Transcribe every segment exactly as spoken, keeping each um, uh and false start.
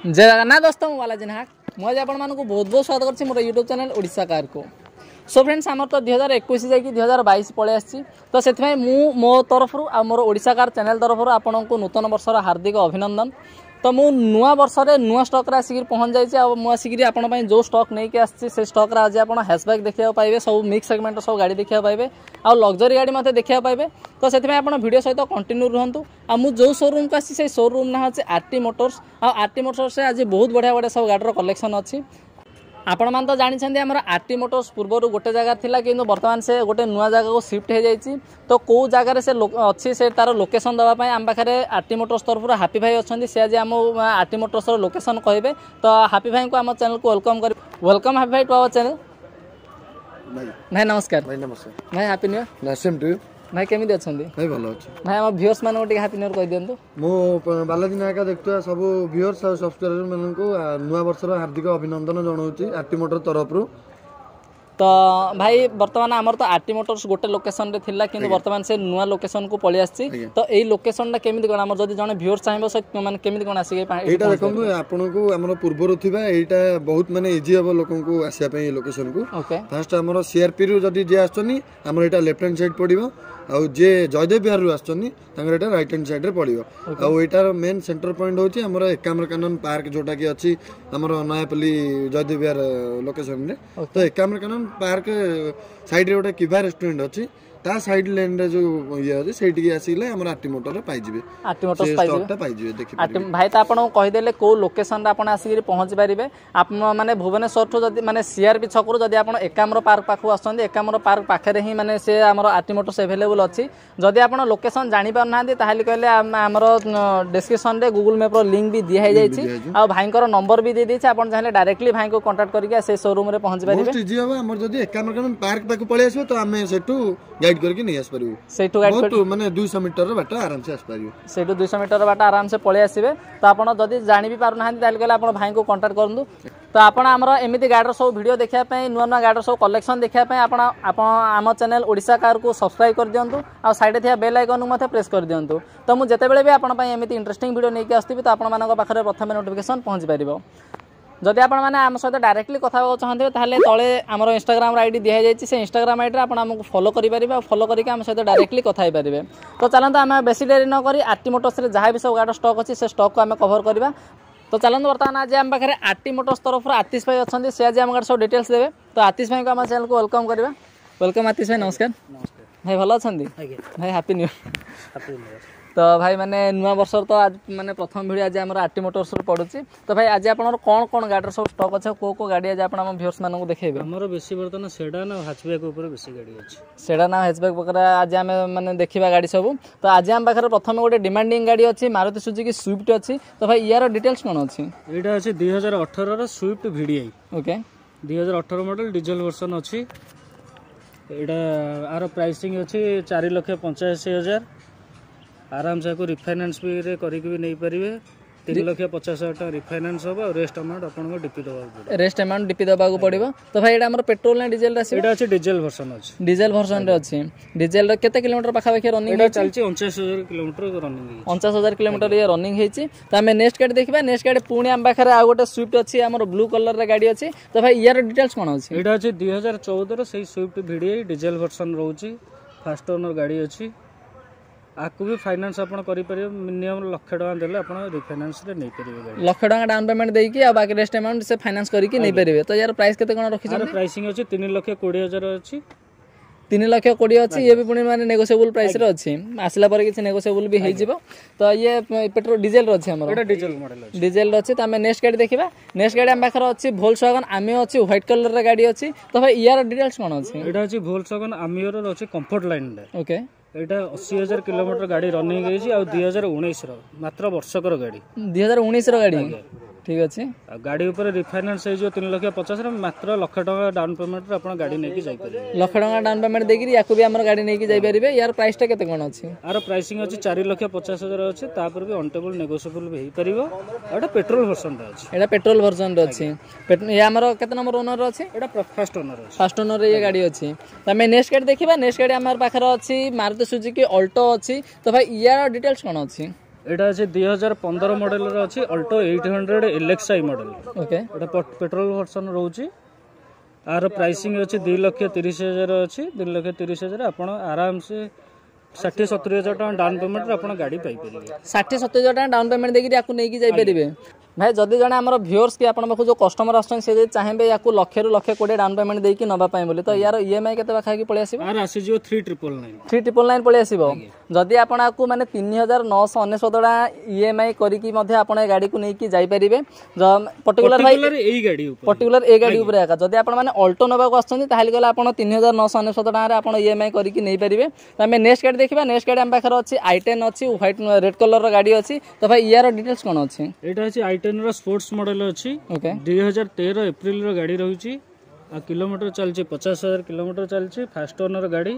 जगन्नाथ दोस्तो मु बालाजी नाहक मुझे आपण मानक बहुत बहुत स्वागत करछि मोर यूट्यूब चैनल ओडिशा कार को। सो फ्रेंड्स आमर तो दुई हजार इक्कीस जाकि दुई हजार बाईस पलि आसी तो से मु मो तरफ आ मोर ओडिशा कार चैनल तरफ आपन को नूतन वर्षर हार्दिक अभिनंदन। तो मु नुआ वर्ष रे नुआ स्टॉक रे आसिक पहुंच जाइए आ मु आसिक आपण पई जो स्टॉक नहीं के आछि से स्टॉक रे आज आपण हैशबैक देखिया पाइबे सब मिक्स सेगमेंट सब गाड़ी देखिया पाइबे आ लग्जरी गाड़ी मते देखिया पाइबे। तो सेति आपण वीडियो सहित कंटिन्यू रहंतु आ मु जो शोरूम को आछि से शोरूम ना अछि आरटी मोटर्स आ आरटी मोटर्स से आज बहुत बढ़िया बढ़िया सब गाड़ी रो कलेक्शन अछि। आपण मान तो जानी आमर आरटी मोटर्स पूर्वर गोटे जगह थिला किंतु वर्तमान से गोटे नुआ जगह को शिफ्ट हो जाइए। तो कौ जगार से अच्छी से तार लोकेशन देवाई आम पाखे आरटी मोटर्स तरफ हापी भाई अच्छा सी आज आम आरटी मोटर्स लोकेशन कहे। तो हापी भाई को आम चैनल को वेलकम कर वेलकम हापी भाई टू आवर चैनल। भाई नमस्कार। भाई नमस्कार भाई happy new year. Same to you भाई केमिति अछंदी भाई भलो अछि भाई हम व्यूअर्स मानको टिके हैप्पी न्यू ईयर कहि दियंतु। मो बालाजी नायका देखतो सब व्यूअर्स और सब्सक्राइबर मानको नुआ वर्षर हार्दिक अभिनंदन जणाउछि आरटी मोटर तरफ रु। तो भाई वर्तमान आमर तो आरटी मोटर्स गोटे लोकेशन रे थिला किंतु वर्तमान से नुआ लोकेशन को पळि आछि। तो एई लोकेशन टा केमिति कोन आमर जदी जने व्यूअर्स चाहबो से माने केमिति कोन आसी के एटा देखंतु आपन को हमर पूर्वरु थिबा एटा बहुत माने इजी हबो लोकन को आसिया पे लोकेशन को। फर्स्ट हमर सीआरपी रु जदी जे आछनी हमर एटा लेफ्ट हैंड साइड पडिबो आउ जे जयदेव बिहार रु आछनी तांगर एटा राइट हैंड साइड रे पडिबो। आउ एटार मेन सेंटर पॉइंट होची हमर एकाम्र कानन पार्क जोटा की अछि हमर नयापल्ली जयदेव बिहार लोकेशन रे। तो एकाम्र कानन पार्क साइड रे गोटे किभा रेस्टोरेंट अछि ता साइड लेन रे जो ये अछि सेठी आसीले हमर आरटी मोटर रे पाइ जिवे आरटी मोटर्स पाइ जिवे स्टॉक पाइ जिवे देखि आरटी भाई त आपन कहि देले को लोकेशन रे आपन आसी पहुंच परिबे। आप माने भुवनेश्वर ठो जदी माने सीआरपी छकरो जदी आपन एकाम्र पार्क पाखु आछंदी एकाम्र पार्क पाखे रे ही माने से हमर आरटी मोटर्स अवेलेबल अछि। जदी आपन लोकेशन जानि पार नांदी ताहाली कहले हमर डिस्क्रिप्शन रे गूगल मैप रो लिंक भी दिया है जाइछि आ भाई को नंबर भी दे दैछि आपण चाहे डायरेक्टली भाई को कांटेक्ट करके से शोरूम रे पहुंच परिबे। मोस्ट इजी हबो हमर जदी एकाम्र कानन पार्क पाखु पळे आसीबो तो हमें सेटू गाइड करके नहीं आस परिबो सेटू गाइड कर माने दो सौ मीटर रो बाट आराम से आस परिबो सेटू दो सौ मीटर रो बाट आराम से पळे आसीबे। तो आपण जदी जानि भी पार नांदी ताहाली कहले आपण भाई को कांटेक्ट करंदु। तो आपण हमर एमिति गाडर सब वीडियो देखिया पय नुवा नुवा गाडर सब कलेक्शन देखिया पय आपण आपण आम चैनल ओडिशा कार को सब्सक्राइब कर दियंतु आ साइड थिया बेल आइकन को मथे प्रेस कर दियंतु। तो मु जते बेले भी आपण पय एमिति इंटरेस्टिंग वीडियो नै के आस्तिबि तो आपण मानक पाखरे प्रथम नोटिफिकेशन पहुंच परिबो। जदि आपण माने आम सहित डायरेक्टली कथा होबो चाहते ताले तळे हमर इंस्टाग्राम आईडी दिया जायछि से इंस्टाग्राम आईडी रे आपण हमको फॉलो करि परिबे फॉलो करिके आम सहित डायरेक्टली कथा हे परिबे। तो चलंतु आम बेसी देरी न करी आरटी मोटर्स रे जहां भी सब गाडी स्टॉक अछि से स्टॉक को आम कवर करबा। तो चलंतु वर्तमान आज आम पाखरे आरटी मोटर्स तरफ आतिश भाई अछंदी से आज आम गाडी सब डिटेल्स देबे। तो आतिश भाई को आम चैनल को वेलकम करबा। वेलकम आतिश भाई नमस्कार। नमस्कार भाई भलो अछंदी भाई हैप्पी न्यू हैप्पी न्यू। तो भाई माने नुआ वर्ष तो आज माने प्रथम वीडियो आज हमर आरटी मोटर्स रे पडुची। तो भाई आज आपनर कोन कोन गाडी सब स्टॉक अछि को को गाडी आज आपन हम व्यूअर्स मानन को देखेबे। हमर बेसी बर्तन सेडान और हैचबैक ऊपर बेसी गाडी अछि सेडान और हैचबैक वगैरह आज हम माने देखिबा गाडी सब। तो आज हम पाखर प्रथम गोटे डिमांडिंग गाडी अछि मारुति सुजुकी स्विफ्ट अछि। तो भाई यार डिटेल्स कोन अछि एटा अछि दो हज़ार अठारह रो स्विफ्ट वीडीआई। ओके दो हज़ार अठारह मॉडल डीजल वर्जन अछि। एटा आरो प्राइसिंग अछि चार लाख पचासी हजार आराम से को रिफाइनेंस भी रे करी भी नहीं परिबे तीन लाख पचास हजार टका रिफाइनेंस हो रेस्ट अमाउंट आपन को डीपी दबा पड़ो रेस्ट अमाउंट डीपी दबा को पड़िबो। तो भाई एटा हमर पेट्रोल ना डीजल रा एटा अछि डीजल वर्जन अछि डीजल वर्जन रे अछि। डीजल रे केते किलोमीटर पाखा पाखा रनिंग एटा चलछि उनचास हजार किलोमीटर रनिंग है उनचास हजार किलोमीटर ये रनिंग हेछि। तो हम नेक्स्ट गाड़ी देखबा नेक्स्ट गाड़ी पुणी हम पाखरे आ गोटे स्विफ्ट अछि हमर ब्लू कलर रे गाड़ी अछि। तो भाई यार डिटेल्स कोन अछि एटा अछि दो हज़ार चौदह रो सही स्विफ्ट वीडीआई डीजल वर्जन रहउछि फास्ट ओनर गाड़ी अछि। आकु भी फाइनेंस आपण करि परिबे मिनिमम लाख टका देले आपण रिफाइनेंस रे नै परिबे गाड़ी लाख टका डाउन पेमेंट देई कि आ बाकी रेस्ट अमाउंट से फाइनेंस करि कि नै परिबे। तो यार प्राइस केते कोन रखि छ प्राइसिंग अछि तीन लाख बीस हजार अछि तीन लाख बीस अछि ये भी पुणी माने नेगोशिएबल प्राइस रे अछि आसला पर किछ नेगोशिएबल भी हे जिवो। तो ये पेट्रोल डीजल रो अछि हमर एटा डीजल मॉडल अछि डीजल रो अछि। त हम नेक्स्ट गाड़ी देखिबा नेक्स्ट गाड़ी हम पाखर अछि वोल्क्सवैगन आमियो अछि व्हाइट कलर रे गाड़ी अछि। तो भाई यार डिटेल्स कोन अछि एटा अछि वोल्क्सवैगन आमियो रो अछि कंफर्ट लाइन रे। ओके एटा अस्सी हजार किलोमीटर गाड़ी रनिंग गई और दुई हजार उन्नीस मात्र वर्षकर गाड़ी दुई हजार उन्नीस गाड़ी ठीक अच्छे गाड़ी ऊपर रिफाइनेंस हो तीन लाख पचास मात्र लाख टका डाउन पेमेंट आप गाड़ी नहीं जाई लाख टका डाउन पेमेंट देकरी याकू भी हमर गाड़ी नहीं जाई परिबे। यार प्राइस टा केते कोन अछि आर प्राइसिंग अछि चार लाख पचास हजार अछि तापर भी ऑनटेबल नेगोशिएबल भी परिबो। एटा पेट्रोल वर्जन रा अछि एटा पेट्रोल वर्जन रा अछि ये हमर केते नंबर ओनर रा अछि एटा फर्स्ट ओनर अछि फर्स्ट ओनर रे ये गाड़ी अछि। तमे नेक्स्ट गाड़ी देखिबा नेक्स्ट गाड़ी हमर पाखर अछि मारुति सुजुकी अल्टो अछि। तो भाई यार डिटेल्स कोन अछि एटा अछि दो हज़ार पंद्रह मॉडल रो अछि अल्टो आठ सौ एलएक्सआई मॉडल। ओके एटा पेट्रोल वर्जन रहउछि। आर प्राइसिंग अछि दो लाख तीस हजार अछि दो लाख तीस हजार आपण आराम से साठ सत्तर हजार टका डाउन पेमेंट रे आपण गाड़ी पाई परिबे। साठ सत्तर हजार टका डाउन पेमेंट देकि याकू नै कि जाई परिबे। भाई जदि जने हमर व्यूअर्स के आपण पाखु जो कस्टमर आछन से जे चाहेबे याकू लाख रु लाख बीस डाउन पेमेंट देकि नबा पाए बोली तो यार ईएमआई केते बाखा की पळे आसीबो? आर आसी जो तीन नौ नौ नौ तीन नौ नौ नौ पळे आसीबो। जदि आपण आकू माने तीन हज़ार नौ सौ उन्नीस टका ईएमआई करी की मध्ये आपण ए गाड़ी को नै कि जाई परिबे। पर्टिकुलर भाई एई गाड़ी ऊपर पर्टिकुलर ए गाड़ी ऊपर आका जदि आपण माने अल्टो नबा को आछन ताहाली गला आपण तीन हज़ार नौ सौ उन्नीस टका रे आपण ईएमआई करी की नै परिबे। त हमें नेक्स्ट गाड़ी देखिबा। नेक्स्ट गाड़ी हम पाखर अछि आई टेन अछि व्हाइट रेड कलर रो गाड़ी अछि। तो भाई यार डिटेल्स कोन अछि? एटा अछि आई टेन रो स्पोर्ट्स मॉडल अछि। ओके दो हज़ार तेरह अप्रैल रो गाड़ी रहउछि। आ किलोमीटर चलछि पचास हजार किलोमीटर चलछि फास्ट ओनर गाड़ी।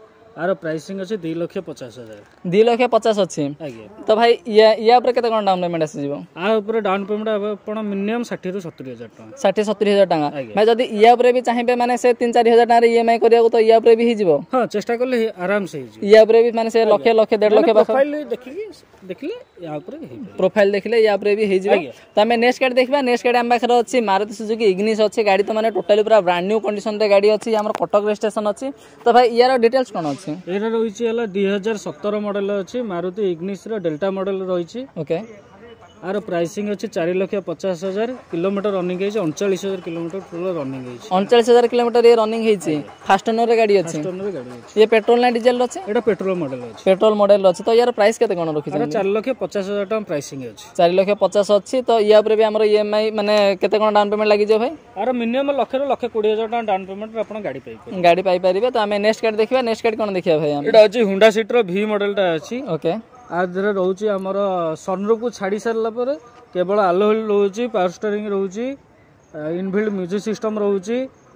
आर प्राइसिंग अछि दो लाख पचास हजार दो लाख पचास अछि। तो भाई या या ऊपर केते कोन डाउन पेमेंट आसी जिवो? आ ऊपर डाउन पेमेंट आपण मिनिमम साठ रु सत्तर हजार टका साठ सत्तर हजार टका। भाई जदि या ऊपर भी चाहेबे माने से तीन चार हजार टका रे ईएमआई करिया तो या ऊपर भी हि जिवो? हां चेष्टा करले आराम से हि जिवो। या ऊपर भी माने से लाख लाख डेढ़ लाख बाखा प्रोफाइल देखिली देखले या ऊपर हि प्रोफाइल देखले या ऊपर भी हि जिवो। त हमें नेक्स्ट गाड़ी देखबा। नेक्स्ट गाड़ी हम पाखर अछि मारुति सुजुकी इग्निस अछि। गाड़ी तो माने टोटली पूरा ब्रांड न्यू कंडीशन रे गाड़ी अछि। हमर कटक रजिस्ट्रेशन अछि। तो भाई यार डिटेल्स कोन अछि? एरा रहिछि हला दो हज़ार सत्रह मॉडल अछि मारुति इग्निस रो डेल्टा मॉडल रहिछि। ओके आर प्राइसिंग अछि चार लाख पचास हजार किलोमीटर रनिंग हेछि उनचास हजार किलोमीटर टोटल रनिंग हेछि। उनचास हजार किलोमीटर ये रनिंग हेछि। फास्ट ओनर रे गाड़ी अछि। फास्ट ओनर गाड़ी अछि। ये पेट्रोल ना डीजल रो अछि? एटा पेट्रोल मॉडल अछि। पेट्रोल मॉडल अछि। तो यार प्राइस केते कोन रखि छै? चार लाख पचास हजार टका प्राइसिंग अछि। चार लाख पचास अछि। तो या ऊपर भी हमर ईएमआई माने केते कोन डाउन पेमेंट लागी जे भाई? आर मिनिमम लाख रो लाख बीस हजार टका डाउन पेमेंट रे आपण गाड़ी पाइ परिबे। गाड़ी पाई परिबे। तो हमें नेक्स्ट गाड़ी देखिबा। नेक्स्ट गाड़ी कोन देखिया भाई हम? एटा अछि हुंडा सिटी वी मॉडल टा अछि। ओके आदरे रहउछि हमर सनरूफ को छाडी सारला पर केवल आलो हिल रहउछि पावर स्टीयरिंग रहउछि इनबिल्ट म्यूजिक सिस्टम रहउछि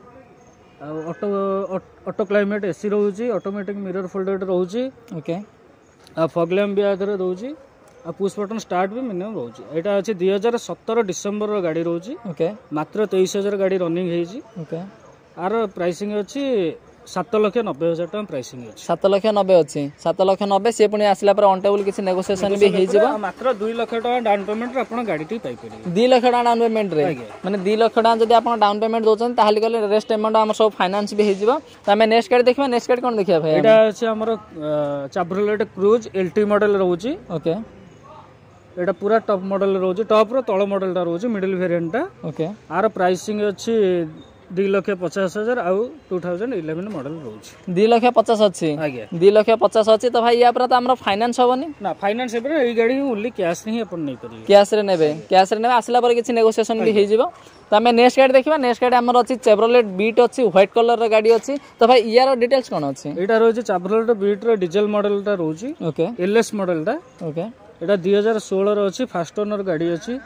ऑटो ऑटो क्लाइमेट एसी रहउछि ऑटोमेटिक मिरर फोल्डेड रहउछि। ओके आ फॉग लैम्प भी आदरे रहउछि आ पुश बटन स्टार्ट भी मिनिमम रहउछि। एटा अछि दो हज़ार सत्रह डिसेंबर रो गाड़ी रहउछि। ओके मात्र तेईस हजार गाड़ी रनिंग हेछि। ओके आर प्राइसिंग अछि सात लाख नब्बे हजार टका प्राइसिंग अछि। सात लाख नब्बे अछि। सात लाख नब्बे से पुनी आसला पर ऑन टेबल किछि नेगोशिएशन भी हे जिवो। मात्र दो लाख टका डाउन पेमेंट रे आपण गाड़ी टी पाइ परिबे। दो लाख टका डाउन पेमेंट रे माने दो लाख टका जदि आपण डाउन पेमेंट दोछन ताहाली गले रेस्ट अमाउंट हमर सब फाइनेंस भी हे जिवो। त हमें नेक्स्ट गाड़ी देखबा। नेक्स्ट गाड़ी कोन देखिया भाई? एटा अछि हमर चाब्रोलेट क्रूज एलटी मॉडल रहउछि। ओके एटा पूरा टॉप मॉडल रहउछि। टॉप रो तळ मॉडल टा रहउछि मिडिल वेरिएंट टा। ओके आर प्राइसिंग अछि दो लाख पचास हजार आउ दो हज़ार ग्यारह मॉडल रहउछि। दो लाख पचास अछि। आगे दो लाख पचास अछि। तो भाई या पर त हमर फाइनेंस होबनी ना फाइनेंस एपर एई गाड़ी ओनली कैश नहीं अपन नहीं परिबे। कैश रे नेबे। कैश रे नेबे आसला पर किछि नेगोशिएशन भी हे जिवो। त हमें नेक्स्ट गाड़ी देखिबा। नेक्स्ट गाड़ी हमर अछि चेवरोलेट बीट अछि व्हाइट कलर रे गाड़ी अछि। तो भाई यार डिटेल्स कोन अछि? एटा रहउछि चेवरोलेट बीट रो डीजल मॉडल टा रहउछि। ओके एलएस मॉडल टा। ओके एटा दो हज़ार सोलह रो अछि फास्ट ओनर गाड़ी अछि।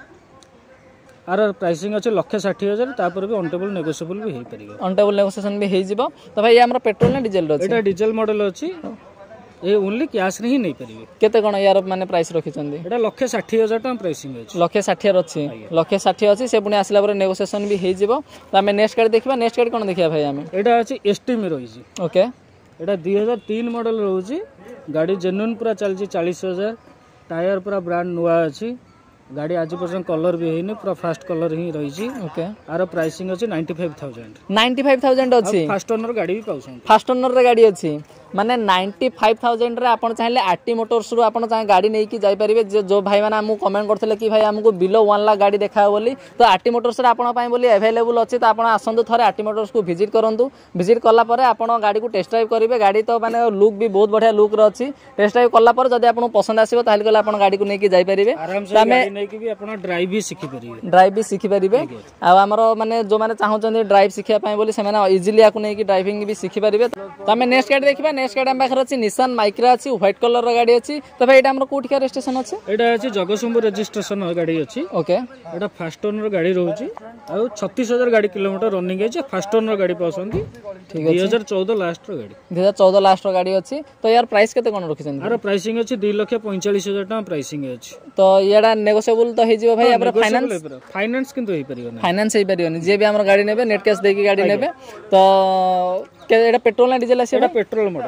आर प्राइसिंग अछि लाख साठ हजार तापर भी ऑनटेबल नेगोशिएबल भी हे परिबो। ऑनटेबल नेगोशिएशन भी हे जिवो। तो भाई हमर पेट्रोल ना डीजल रो अछि? एटा डीजल मॉडल अछि। ए ओनली कैश नहीं नहीं परिबे। केते कोन यार माने प्राइस रखि चंदी? एटा लाख साठ हजार टका प्राइसिंग अछि। लाख साठ अछि। लाख साठ अछि से पुनी आसला पर नेगोशिएशन भी हे जिवो। त हमें नेक्स्ट गाड़ी देखबा। नेक्स्ट गाड़ी कोन देखिया भाई हमें? एटा अछि एसटी में रहिछि। ओके एटा दो हज़ार तीन मॉडल रहउछि। गाड़ी जेन्युइन पूरा चलछि चालीस हजार। टायर पूरा ब्रांड नुवा अछि। गाड़ी आज पर्यंत कलर भी हेनी पूरा फास्ट कलर ही रहिछि। ओके आरो प्राइसिंग अछि पचानवे हज़ार। पचानवे हज़ार अछि। फास्ट ओनर गाड़ी भी पाउछन। फास्ट ओनर रे गाड़ी अछि माने पचानवे हज़ार रे आपण चाहिले आरटी मोटर्स रु आपण चाहे गाड़ी नै कि जाई परिबे। जो भाई माने हमु कमेंट करथिले कि भाई हमको बिलो एक लाख गाड़ी देखाओ बोली तो आरटी मोटर्स रे आपण पई बोली अवेलेबल अछि। तो आपण आसंतु थरे आरटी मोटर्स को विजिट करंतु। विजिट कला परे आपण गाड़ी को टेस्ट ड्राइव करिवे। गाड़ी तो माने लुक भी बहुत बढ़िया लुक रो अछि। टेस्ट ड्राइव कला परे जदि आपण पसंद आसीबो ताहाले गले आपण गाड़ी को नै कि जाई परिबे। आराम से गाड़ी नै कि भी आपण ड्राइव भी सिखि परिबे। ड्राइव भी सिखि परिबे। आ हमरो माने जो माने चाहउछन ड्राइव सिखिया पई बोली से माने इजीली आकु नै कि ड्राइविंग भी सिखि परिबे। तो हमें नेक्स्ट गाड़ी देखबा। नेक्स्ट गाड़ी हम पाखर अछि निसान माइक्रा अछि व्हाइट कलर रो गाड़ी अछि। तो भाई एटा हमर कोठिया रजिस्ट्रेशन अछि? एटा अछि जगतसिंहपुर रजिस्ट्रेशन गाड़ी अछि। ओके एटा फास्ट ओनर गाड़ी रहउछि। आ छत्तीस हजार गाड़ी किलोमीटर रनिंग अछि। फास्ट ओनर गाड़ी पाउछंती। ठीक अछि। दो हज़ार चौदह लास्ट रो गाड़ी। दो हज़ार चौदह लास्ट रो गाड़ी अछि। तो यार प्राइस केते कोन रखिछन? आरो प्राइसिंग अछि दो लाख पैंतालीस हजार टका प्राइसिंग अछि। तो याडा नेगोशिएबल तो हे जिवो भाई हमर फाइनेंस फाइनेंस किंतु हे परिबो ना। फाइनेंस हे परिबोनी। जे भी हमर गाड़ी नेबे नेट कैश देकी गाड़ी नेबे तो एटा पेट्रोल ना डीजल अछि? एटा पेट्रोल मॉडल।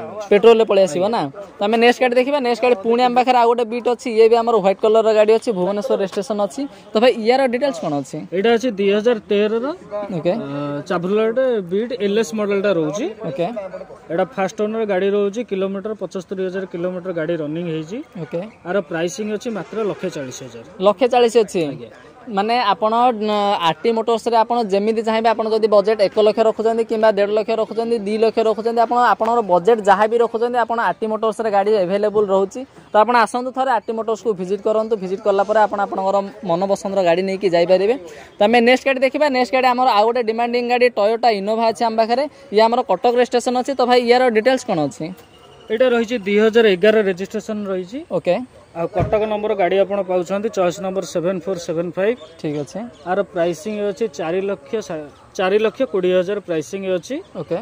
पेट्रोल रे पळे आसीबो ना तो आमे नेक्स्ट गाड़ी देखिबा नेक्स्ट गाड़ी पुणी आम पाखरे आ गोटे बीट अछि ये भी हमर व्हाइट कलर रो गाड़ी अछि भुवनेश्वर रजिस्ट्रेशन अछि तो भाई यार डिटेल्स कोन अछि एटा अछि दो हज़ार तेरह रो okay Chevrolet Beat LS model टा रहउची ओके एटा फास्ट ओनर गाड़ी रहउची किलोमीटर पचहत्तर हज़ार किलोमीटर गाड़ी रनिंग हेजी ओके आर प्राइसिंग अछि मात्र एक लाख चालीस हज़ार एक लाख चालीस अछि माने आपण आरटी मोटर्स रे आपण जेमिति चाहेबे आपण जदी बजेट एक लाख रखुचंदी किबा डेढ़ लाख रखुचंदी दो लाख रखुचंदी आपण आपणर बजेट जहाँ भी रखुचंदी आपण आरटी मोटर्स रे गाड़ी अवेलेबल रहउची तो आपण आसंतु थरे आरटी मोटर्स को विजिट करंतु विजिट करला परे आपण आपणर मन पसंद रो गाड़ी नेकी जाई परिबे त हमें नेक्स्ट गाड़ी देखिबा नेक्स्ट गाड़ी हमर आ गोटे डिमांडिंग गाड़ी टोयोटा इनोवा अछि हम पाखरे ये हमर कटक रजिस्ट्रेशन अछि तो भाई यार डिटेल्स कोन अछि एटा रहिछि दो हज़ार ग्यारह रजिस्ट्रेशन रहिछि ओके आ कटक नंबर गाड़ी आपण पाउछंती choice number seven four seven five ठीक अछि आर प्राइसिंग अछि चार लाख चार लाख बीस हज़ार प्राइसिंग अछि ओके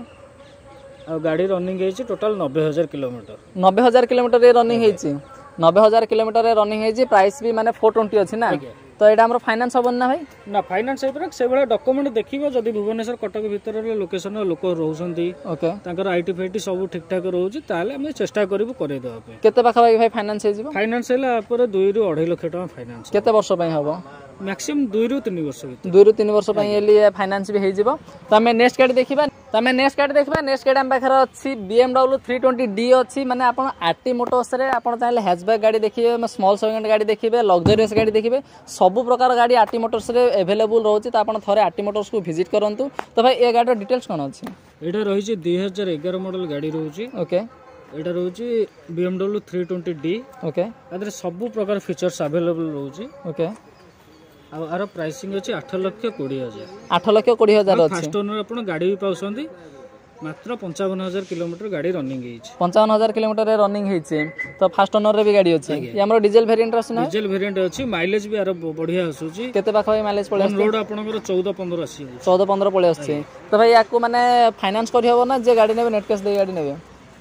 आ गाड़ी रनिंग हेछि टोटल नब्बे हज़ार किलोमीटर नब्बे हज़ार किलोमीटर रे रनिंग हेछि नब्बे हज़ार किलोमीटर रे रनिंग हेछि प्राइस भी माने चार सौ बीस अछि ना तो एटा हमर फाइनेंस होबन ना भाई ना फाइनेंस हे पर से बडा डॉक्यूमेंट देखिबो जदी भुवनेश्वर कटक भीतर रे लोकेशन लोक रहउसंती ओके तांकर आईटी फाईटी सब ठीक ठाक रहउची ताले हम चेष्टा करबो करे देबा पे केते पाखा भाई फाइनेंस हे जिवो फाइनेंस हेला पर दो रु अढ़ाई लाख टका फाइनेंस केते वर्ष पय हबो मैक्सिमम दो रु तीन वर्ष भीतर दो रु तीन वर्ष पय एली फाइनेंस भी हे जिवो त हमें नेक्स्ट गाड़ी देखिबा त हमें नेक्स्ट गाड़ी देखिबा नेक्स्ट गाड़ी हम पाखर अछि बीएमडब्ल्यू तीन सौ बीस डी अछि माने आपण आरटी मोटर्स रे आपण चाहे हैचबैक गाड़ी देखिबे स्मॉल सेगमेंट गाड़ी देखिबे लग्जरियस गाड़ी देखिबे सब प्रकार गाड़ी आरटी मोटर्स रे अवेलेबल रहउची त आपण थरे आरटी मोटर्स को विजिट करंतु तो भाई ए गाड़ी डिटेल्स कोन अछि एटा रहिछि दो हज़ार ग्यारह मॉडल गाड़ी रहउची ओके एटा रहउची बीएमडब्ल्यू तीन सौ बीस डी ओके आदरे सब प्रकार फीचर्स अवेलेबल रहउची ओके आ आरो प्राइसिंग अछि आठ लाख बीस हज़ार आठ लाख बीस हज़ार अछि फास्ट ओनर आपण गाड़ी भी पाउसंती मात्र पचपन हज़ार किलोमीटर गाड़ी रनिंग हेछि पचपन हज़ार किलोमीटर रे रनिंग हेछि तो फास्ट ओनर रे भी गाड़ी अछि ये हमर डीजल वेरिएंट अछि ना डीजल वेरिएंट अछि माइलेज भी आरो बढ़िया आसुची केते पाखा भाई माइलेज पळे रोड आपनकर चौदह पंद्रह आसी चौदह पंद्रह पळे अछि तो भाई याकू माने फाइनेंस करि हबो ना जे गाड़ी नेबे नेट कैश दे गाड़ी नेबे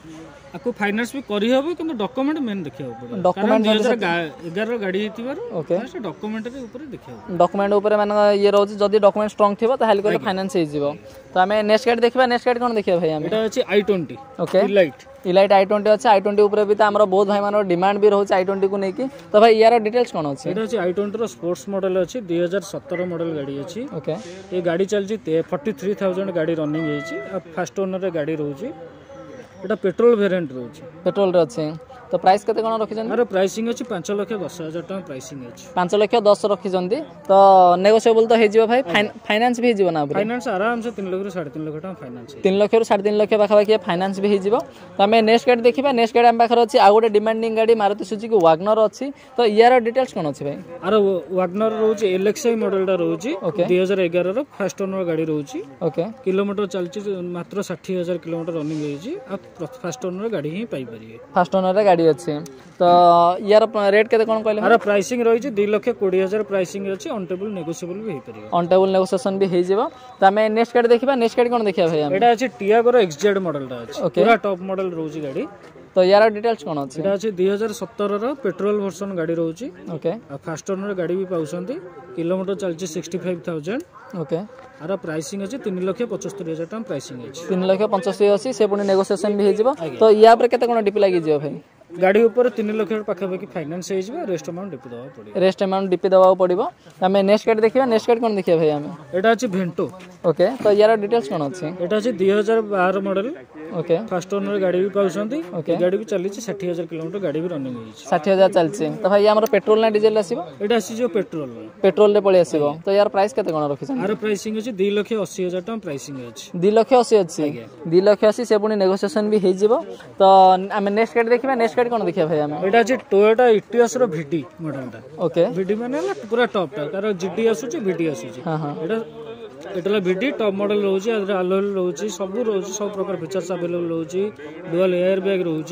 आपको फाइनेंस भी करी हबो किंतु डॉक्यूमेंट मेन देखियो पड़े डॉक्यूमेंट दो हज़ार ग्यारह गाड़ी हेतिबार ओके फर्स्ट डॉक्यूमेंट रे ऊपर देखियो डॉक्यूमेंट ऊपर माने ये रहउची जदी डॉक्यूमेंट स्ट्रांग थिबो ताहाले कोले फाइनेंस हे जिवो तो हमें नेक्स्ट गाड़ी देखबा नेक्स्ट गाड़ी कोन देखियो भाई हम एटा अछि i twenty okay Elite Elite i twenty अछि आई ट्वेंटी ऊपर भी त हमर बहुत भाई मानो डिमांड भी रहउची आई ट्वेंटी को नेकी तो भाई यार डिटेल्स कोन अछि एटा अछि आई ट्वेंटी रो स्पोर्ट्स मॉडल अछि दो हज़ार सत्रह मॉडल गाड़ी अछि ओके ये गाड़ी चलची तैंतालीस हज़ार गाड़ी रनिंग हेछि आ फास्ट ओनर रे गाड़ी रहउची एटा पेट्रोल वेरिएंट रहउची पेट्रोल रे अछि तो प्राइस केते कोन रखि जंदी आरो प्राइसिंग अछि पाँच लाख दस हज़ार टका प्राइसिंग अछि पाँच लाख दस रखि जंदी तो नेगोशिएबल तो हे जिवो भाई फाइनेंस भी हे जिवो ना फाइनेंस आराम से तीन लाख रु साढ़े तीन लाख टका फाइनेंस तीन लाख रु साढ़े तीन लाख पाखा पाखी फाइनेंस भी हे जिवो तो हमें नेक्स्ट गाड़ी देखिबा नेक्स्ट गाड़ी हम पाखर अछि आ गोटे डिमांडिंग गाड़ी मारुति सुजुकी WagnoR अछि तो यार डिटेल्स कोन अछि भाई आरो WagnoR रहउची एलएक्सआई मॉडल टा रहउची ओके दो हज़ार ग्यारह रो फास्ट ओनर गाड़ी रहउची ओके किलोमीटर चलची मात्र साठ हज़ार किलोमीटर रनिंग हेछि आ फास्ट ओनर गाड़ी ही पाई परिए फास्ट ओनर रे गाड़ी अछि तो यार रेट केते कोन कहले आरो प्राइसिंग रहिछि दो लाख बीस हज़ार प्राइसिंग अछि ऑन टेबल नेगोशिएबल भी हे परिए ऑन टेबल नेगोशिएशन भी हे जिवो तो हमें नेक्स्ट गाड़ी देखिबा नेक्स्ट गाड़ी कोन देखिया भाई हम एटा अछि टियागो रो एक्सजेड मॉडल टा अछि पूरा टॉप मॉडल रहउची गाड़ी तो यार डिटेल्स कोन अछि एटा अछि दो हज़ार सत्रह रो पेट्रोल वर्जन गाड़ी रहउची ओके आ फास्ट ओनर गाड़ी भी पाउसंती किलोमीटर चलची पैंसठ हज़ार ओके आरो प्राइसिंग अछि तीन लाख पचहत्तर हज़ार टका प्राइसिंग अछि तीन लाख पचहत्तर अछि से पुनी नेगोशिएशन भी हे जिवो तो या पर केते कोन डिपी लागि जिवो भाई गाड़ी ऊपर तीन लाख पाखा पाखी फाइनेंस हे जिवो रेस्ट अमाउंट डिपी दवा पड़ियो रेस्ट अमाउंट डिपी दबाव पड़िबो हमें नेक्स्ट गाड़ी देखिबा नेक्स्ट गाड़ी कोन देखिया भाई हमें एटा अछि भेंटो ओके तो यार डिटेल्स कोन अछि एटा अछि दो हज़ार बारह मॉडल ओके फास्ट ओनर गाड़ी भी पाउसंती ओके गाड़ी भी चली साठ हज़ार किलोमीटर गाड़ी भी रनिंग हेछि साठ हज़ार चलछि तो भाई हमर पेट्रोल ना डीजल आसीबो एटा अछि जो पेट्रोल पेट्रोल रे पळे आसीबो तो यार प्राइस केते कोन रखि छन आरो प्राइसिंग अछि दो लाख अस्सी हज़ार टका प्राइसिंग अछि दो लाख अस्सी अछि दो लाख अस्सी से पुनी नेगोशिएशन भी हे जिवो तो हमें नेक्स्ट गाड़ी देखिबा नेक्स्ट गाड़ी कोन देखिया भाई हमें एटा अछि टोयोटा इटियोस रो वीडी मॉडल टा ओके वीडी माने पूरा टॉप टा कारण जीडी आसुची वीडी आसुची हां हां एटा एटला वीडी टॉप मॉडल रहउची आदर अलोल रहउची सब रहउची सब प्रकार फीचर्स अवेलेबल रहउची डुअल एयर बैग रहउची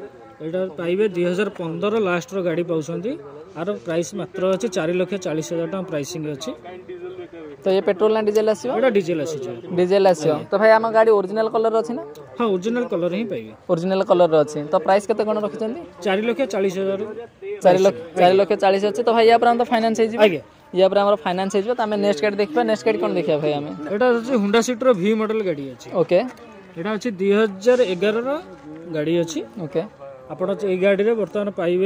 एटा पाइबे दो हज़ार पंद्रह लास्ट रो गाड़ी पाउसंती आरो प्राइस मात्र अछि चार लाख चालीस हज़ार टका प्राइसिंग अछि तो ये पेट्रोल ना डीजल आसीबो एटा डीजल आसी डीजल आसीबो तो भाई हम गाड़ी ओरिजिनल कलर अछि ना हां ओरिजिनल कलर ही पाइबे ओरिजिनल कलर अछि तो प्राइस केते कोन रखि छथि चार लाख चालीस हज़ार चार लाख चार लाख चालीस अछि तो भाई या पर हम तो फाइनेंस हे जिवो आगे या पर हमर फाइनेंस हे जिवो तो हमें नेक्स्ट गाड़ी देखबा नेक्स्ट गाड़ी कोन देखिया भाई हमें एटा अछि होंडा सिटी रो वी मॉडल गाड़ी अछि ओके एटा अछि दुई हजार एगार रो गाड़ी अछि ओके आपण ए गाड़ी रे वर्तमान पाइबे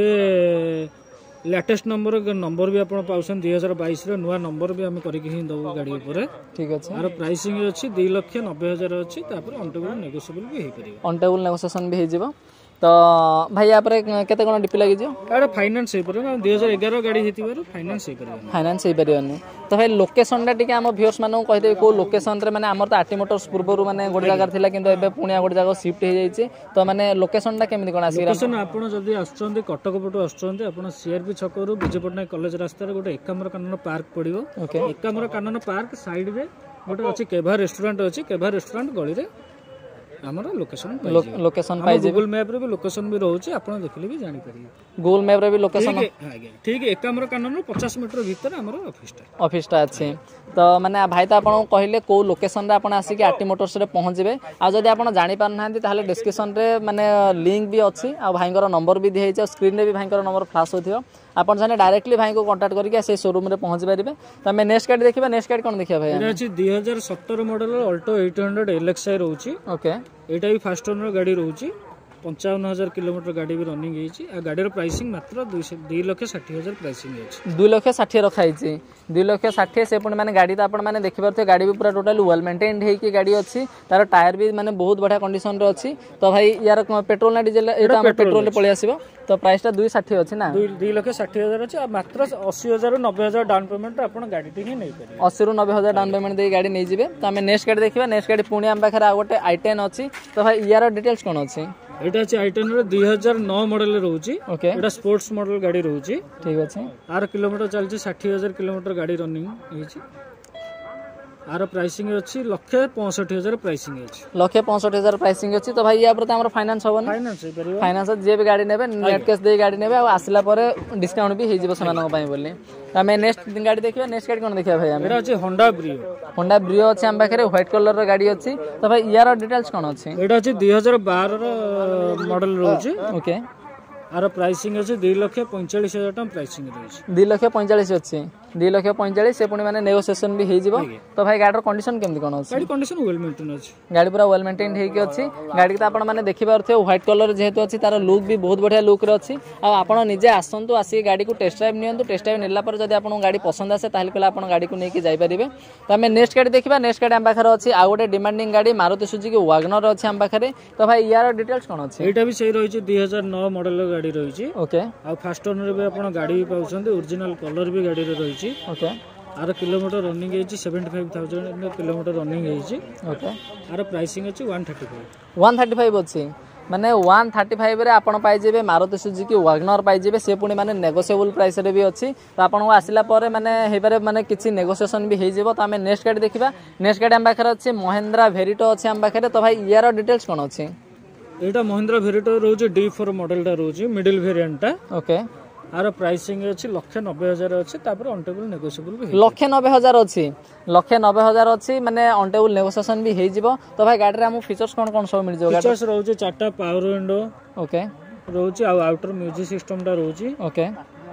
लेटेस्ट नंबर नंबर भी आपण पाउसन दुई हजार बाईस रे नुआ नंबर भी हम करके ही दउ गाड़ी ऊपर ठीक अछि आरो प्राइसिंग अछि दो लाख नब्बे हजार अछि तापर ऑनटेबल नेगोशिएबल भी हे परिबो ऑनटेबल नेगोशिएशन भी हे जिवो तो भाई या पर केते कोन डिपी लागि जो एटा फाइनेंस हे परिबो दुई हजार एगार गाड़ी हेतिबार फाइनेंस हे परिबो फाइनेंस हे परिबो तो भाई लोकेशन टा टिके हम व्यूअर्स मानू कहि दे को लोकेशन रे माने हमर त आटी मोटर्स पूर्वरु माने गोटे जगह थिला किंतु एबे पुनिया गोटे जगह शिफ्ट हे जाइछे तो माने लोकेशन टा केमिति कोन आसी लोकेशन आपण जदी आछचंदी कटक पटु आछचंदी आपण सीआरपी छकरु विजयपटना कॉलेज रास्ता रे गोटे एकाम्र कानन पार्क पड़िबो एकाम्र कानन पार्क साइड रे गोटे अछि केभा रेस्टोरेंट अछि केभा रेस्टोरेंट गली रे हमर लोकेशन लोकेशन पाइ जे गूगल मैप रे भी लोकेशन भी रहउछि आपण देखले भी जानि परिबे गूगल मैप रे भी लोकेशन ठीक एकाम्र कानन पचास मीटर भीतर हमर ऑफिस टा ऑफिस टा अछि तो माने भाई तो आपण कहले को लोकेशन रे आपण आसी के आटी मोटर्स रे पहुंचबे आ जदी आपण जानि पार नाहंती ताले डिस्क्रिप्शन रे माने लिंक भी अछि आ भाईंगर नंबर भी दिहे छै स्क्रीन रे भी भाईंगर नंबर फ्लैश होथियो आपण जाने डायरेक्टली भाई को कांटेक्ट करके से शोरूम रे पहुंच परिबे त मैं नेक्स्ट गाड़ी देखिबा नेक्स्ट गाड़ी कोन देखिया भाई एटा अछि दो हज़ार सत्रह मॉडल अल्टो आठ सौ एलएक्सआई रहउछि ओके एटा भी फास्ट ओनर गाड़ी रहउछि पचपन हजार किलोमीटर गाड़ी भी रनिंग हेछि आ गाड़ी प्राइसिंग मात्र दो लाख साठ हजार प्राइसिंग हेछि दो लाख साठ रखाई छी दो लाख साठ से पुणी माने गाड़ी तो आपण माने देखि परथे गाड़ी भी पूरा टोटल वेल मेंटेन्ड हे की गाड़ी अछि तार टायर भी माने बहुत बढ़िया कंडीशन रे अछि तो भाई यार पेट्रोल ना डीजल एटा हम पेट्रोल रे पळे आसीबो तो प्राइस टा दो साठ अछि ना दो लाख साठ हजार अछि आ मात्र अस्सी हजार नब्बे हजार डाउन पेमेंट आपण गाड़ी टी ही नै करी अस्सी रु नब्बे हजार डाउन पेमेंट दे गाड़ी नै जिवे तो हम नेक्स्ट गाड़ी देखिबा नेक्स्ट गाड़ी पुणी हम पाखरे आ गोटे आई टेन अछि तो भाई यार डिटेल्स कोन अछि एटा अछि आई टेन रे दो हज़ार नौ मॉडल रहउछि ओके एटा स्पोर्ट्स मॉडल गाड़ी रहउछि ठीक अछि आर किलोमीटर चलछि साठ हजार किलोमीटर गाड़ी रनिंग हेछि आर प्राइसिंग अछि लाख पैंसठ हजार प्राइसिंग अछि लाख पैंसठ हजार प्राइसिंग अछि तो भाई या पर हमर फाइनेंस होबन फाइनेंस हे परिबो फाइनेंस जे भी गाड़ी नेबे नेट कैश दे गाड़ी नेबे आ आसिला पर डिस्काउंट भी हे जिवो समान पई बोली हमें नेक्स्ट गाड़ी देखिबा नेक्स्ट गाड़ी कोन देखिबा भाई हम एटा अछि होंडा ब्रियो होंडा ब्रियो अछि हम पाखरे व्हाइट कलर रो गाड़ी अछि तो भाई यार डिटेल्स कोन अछि एटा अछि दो हज़ार बारह रो मॉडल रहउछि ओके आर प्राइसिंग अछि दो लाख पैंतालीस हजार टका प्राइसिंग रहउछि दो लाख पैंतालीस अछि दो लाख पैंतालीस से पुणी माने नेगोशिएशन भी हे जिवो तो भाई गाड़ी रो कंडीशन केमति कोन अछि गाड़ी कंडीशन वेल मेंटेन अछि गाड़ी पूरा वेल मेंटेन्ड हे कि अछि गाड़ी त आपण माने देखि पारथे व्हाइट कलर जेहेतु अछि तार लुक भी बहुत बढ़िया लुक रे अछि आ आपण निजे आसंतु आसी गाड़ी को टेस्ट ड्राइव नियंतु टेस्ट ड्राइव नेला पर जदी आपण गाड़ी पसंद आसे ताहले कला आपण गाड़ी को नेकी जाई परिबे त हमें नेक्स्ट गाड़ी देखिबा नेक्स्ट गाड़ी हम पाखरे अछि आ गोटे डिमांडिंग गाड़ी मारुति सुजुकी WagnoR अछि हम पाखरे तो भाई यार डिटेल्स कोन अछि एटा भी सही रहिछि दो हज़ार नौ मॉडल रो गाड़ी रहिछि ओके आ फास्ट ओनर भी आपण गाड़ी भी पाउछन्ते ओरिजिनल कलर भी गाड़ी रे रहिछि ओके आर किलोमीटर रनिंग हेछि पचहत्तर हज़ार किलोमीटर रनिंग हेछि ओके आर प्राइसिंग अछि एक सौ पैंतीस एक सौ पैंतीस अछि माने एक सौ पैंतीस रे आपण पाइ जेबे मारुति सुजुकी WagnoR पाइ जेबे से पुणी माने नेगोशिएबल प्राइस रे भी अछि तो आपण को आसिला पर माने हे पारे माने किछि नेगोशिएशन भी हे जेबो तो हमें नेक्स्ट गाड़ी देखिबा नेक्स्ट गाड़ी हम पाखरे अछि महिंद्रा वेरिटो अछि हम पाखरे तो भाई यार डिटेल्स कोन अछि एटा महिंद्रा वेरिटो रहउछि डी फोर मॉडल टा रहउछि मिडिल वेरिएंट टा ओके आर प्राइसिंग अछि लाख नब्बे हजार अछि तापर ऑनटेबल नेगोशिएबल भी लाख नब्बे हजार अछि लाख नब्बे हजार अछि माने ऑनटेबल नेगोशिएशन भी हे जिवो तो भाई गाड़ी रे हम फीचर्स कोन कोन सब मिल जेबो फीचर्स रहउछि चारटा पावर विंडो ओके रहउछि आ आउटर म्यूजिक सिस्टम टा रहउछि ओके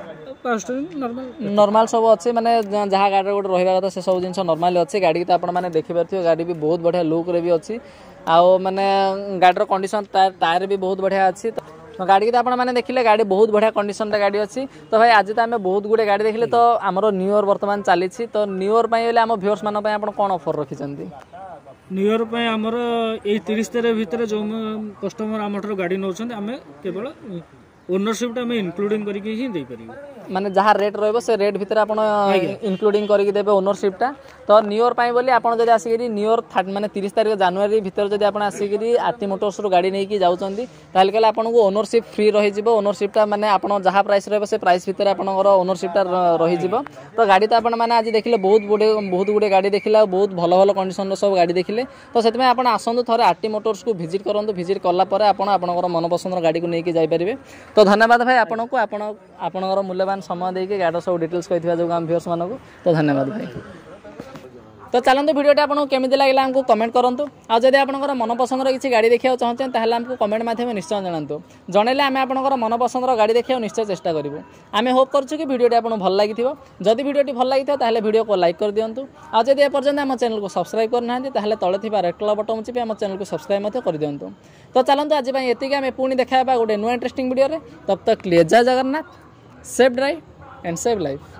नॉर्मल नॉर्मल सब अछि माने जहा गाड़ी रे गोटे रहिबा कथा से सब जिंस नॉर्मल अछि गाड़ी त आपण माने देखि परथियो गाड़ी भी बहुत बढ़िया लुक रे भी अछि आ माने गाड़ी रो कंडीशन टायर भी बहुत बढ़िया अछि तो गाड़ी के आपण माने देखिले गाड़ी बहुत बढ़िया कंडीशन रे गाड़ी अछि तो भाई आज त हमें बहुत गुडे गाड़ी देखिले तो हमरो न्यू ईयर वर्तमान चाली छी तो न्यू ईयर पई हम व्यूअर्स मान पई आपण कोन ऑफर रखि चंदी न्यू ईयर पई हमर ए तीस तारिख भीतर जो कस्टमर हमर गाड़ी नौछन हमें केवल ओनरशिप हमें इंक्लूडिंग करके ही दे परिबो माने जहाँ रेट रहइबो से रेट भीतर आपण इंक्लूडिंग करके देबे ओनरशिप टा तो न्यू ईयर पई बोली आपण जदी आसीगिरी न्यू ईयर माने तीस तारिख जनवरी भीतर जदी आपण आसीगिरी आरती मोटर्स रो गाड़ी नै की जाउचंदी ताल केला आपण को ओनरशिप फ्री रहि जिवो ओनरशिप टा माने आपण जहाँ प्राइस रहइबो से प्राइस भीतर आपण ओनरशिप टा रहि जिवो तो गाड़ी तो आपण माने आज देखिले बहुत गुडे बहुत गुडे गाड़ी देखिला बहुत भलो भलो कंडीशन रो सब गाड़ी देखिले तो सेति में आपण आसंदु थरे आरती मोटर्स को विजिट करंतु विजिट करला परे आपण आपणकर मन पसंद रो गाड़ी को नै की जाई परिबे तो धन्यवाद भाई आपण को आपण आपणकर मूल्यवान समय देके गाड़ी सब डिटेल्स कहिथिबा जो गाम व्यूअर्स मानको तो धन्यवाद भाई। तो चलते भिडियोटी आपको केमी लगे आमको कमेंट करूँ आ जब आपंकर मन पसंद किसी गाड़ी देखा चाहते हैं आमको कमेंट माध्यम निश्चय जनातु जनइले आम आपंकर मन पसंद गाड़ी देखा निश्चय चेष्टा करूँ आम होप करूँ कि भिडियोटी आपको भल लगी जदि भिडियोटी भल लगी ताल भिडियो को लाइक कर दिंतु आज जब एपर्यंत आम चैनल को सब्सक्राइब करना तले तले रेड कलर बटन चिपी आम चैनल को सब्सक्राइब कर दिंतु तो चलते आज ये आम पुणी देखा गोटे नुआ इंटरेस्टिंग वीडियो तब तक जय Jagannath safe drive and save life.